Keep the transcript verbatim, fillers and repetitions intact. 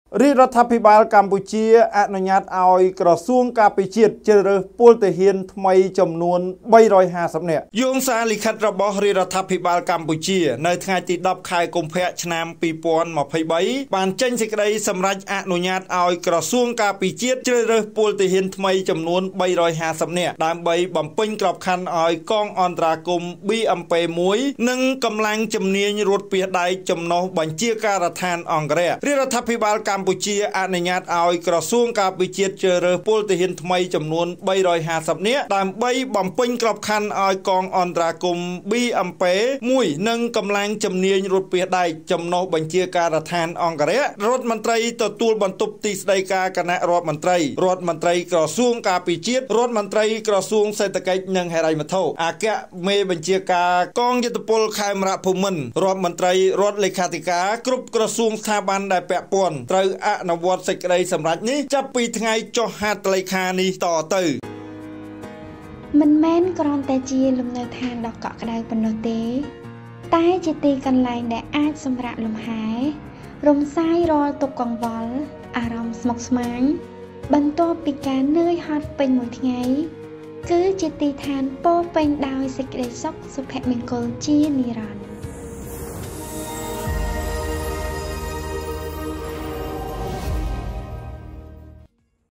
រាជរដ្ឋាភិបាលកម្ពុជាអនុញ្ញាតឲ្យក្រសួងការពារជាតិជ្រើសរើសពលទាហានថ្មីចំនួនបីរយហាសិបនាក់យោងសារលិខិតរបស់រាជរដ្ឋាភិបាលកម្ពុជានៅថ្ងៃទីដប់ខែកុម្ភៈឆ្នាំពីរពាន់ម្ភៃបីបានចេញសេចក្តីសម្រេចអនុញ្ញាតឲ្យក្រសួងការពារជាតិជ្រើសរើសពលទាហានថ្មីចំនួនបីរយហាសិបនាក់ដើម្បីបំពេញក្របខ័ណ្ឌឲ្យកងអន្តរាគមន៍ ប៊ី អឹម ពេ មួយនិងកម្លាំងជំនាញរត់ពាសដែកចំណុះបញ្ជាការដ្ឋានអង្គរៈរាជរដ្ឋាភិបាលកម្ពុជាអនុញ្ញាតឲ្យក្រសួងការពារជាតិជ្រើសរើសពលទាហានថ្មីចំនួនបីរយហាសិបនាក់ដើម្បីបំពេញក្របខ័ណ្ឌឲ្យកងអន្តរាគមន៍ ប៊ី អឹម ពេ មួយនិងកម្លាំងជំនាញរត់ពាសដែកចំណុះបញ្ជាការដ្ឋានអង្គរៈរដ្ឋមន្ត្រីទទួលបន្ទុកទីស្តីការគណៈរដ្ឋមន្ត្រីរដ្ឋមន្ត្រីក្រសួងការពារជាតិរដ្ឋមន្ត្រីក្រសួងសេដ្ឋកិច្ចនិងហិរញ្ញវត្ថុអគ្គមេបញ្ជាការកងយុទ្ធពលខេមរភូមិន្ទរដ្ឋមន្ត្រីរដ្ឋលេខាធិការគ្រប់ក្រសួងស្ថាប័នដែលពាក់ព័ន្ធត្រូវអនុវត្តសេចក្តីសម្រេចនេះចាប់ពីថ្ងៃចុះហត្ថលេខានេះតទៅមិនមែនគ្រាន់តែជាលំនៅឋានដ៏កក់ក្ដៅប៉ុណ្ណោះទេតែជាទីកន្លែងដែលអាចសម្រាកលំហែរំសាយរាល់ទុក្ខកង្វល់អារម្មណ៍ស្មុគស្មាញបន្ទាប់ពីការនឿយហត់ពេញមួយថ្ងៃគឺជាទីឋានពោរពេញដោយសេចក្តីសុខសុភមង្គលជានិរន្តរ៍